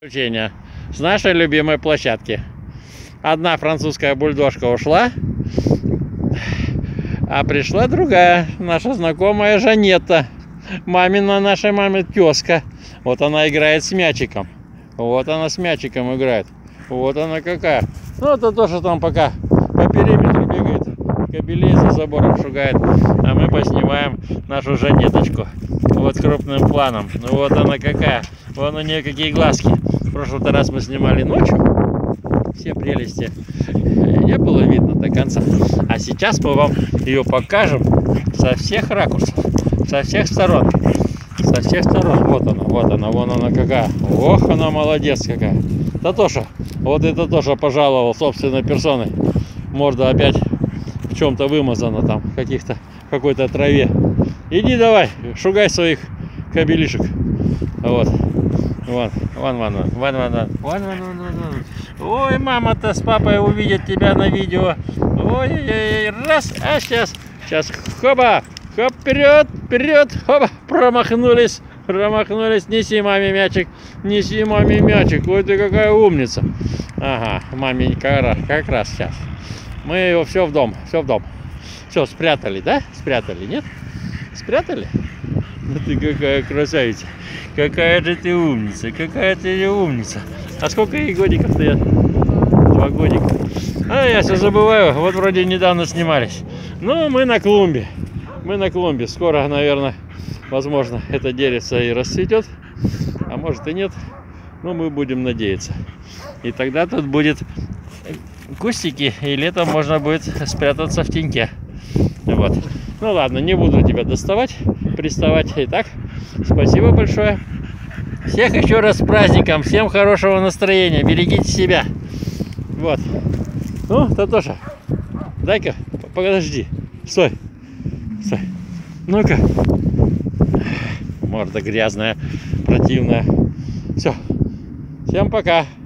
Приключения с нашей любимой площадки. Одна французская бульдожка ушла, а пришла другая, наша знакомая Жанетта. Мамина, нашей маме тезка. Вот она играет с мячиком. Вот она с мячиком играет. Вот она какая. Ну, это тоже там пока по периметру бегает, кобелей за забором шугает. А мы поснимаем нашу Жанеточку. Вот крупным планом. Ну, вот она какая. Вон у нее какие глазки. В прошлый раз мы снимали ночью. Все прелести не было видно до конца. А сейчас мы вам ее покажем со всех ракурсов, со всех сторон. Со всех сторон. Вот она, вон она какая. Ох, она молодец какая. Татоша. Вот это тоже пожаловал собственной персоной. Морда опять в чем-то вымазана там, какой-то траве. Иди давай, шугай своих кобелишек. Вот. Вон. Ой, мама-то с папой увидят тебя на видео. Ой, раз, а сейчас, хоба, хоп, вперед, хоба, промахнулись, неси маме мячик, ой, ты какая умница. Ага, маменька, как раз сейчас. Мы его все в дом. Все, спрятали, да? Спрятали, нет? Спрятали? Ну ты какая красавица. Какая же ты умница, А сколько ей годиков-то? 2 годика. А я все забываю, вот вроде недавно снимались. Ну, мы на клумбе. Скоро, наверное, возможно, это деревце и расцветет. А может и нет. Но мы будем надеяться. И тогда тут будет кустики, и летом можно будет спрятаться в теньке. Вот. Ну ладно, не буду тебя приставать. Итак, спасибо большое. Всех еще раз с праздником. Всем хорошего настроения. Берегите себя. Вот. Ну, Татоша, дай-ка, подожди. Стой. Ну-ка. Морда грязная, противная. Все. Всем пока.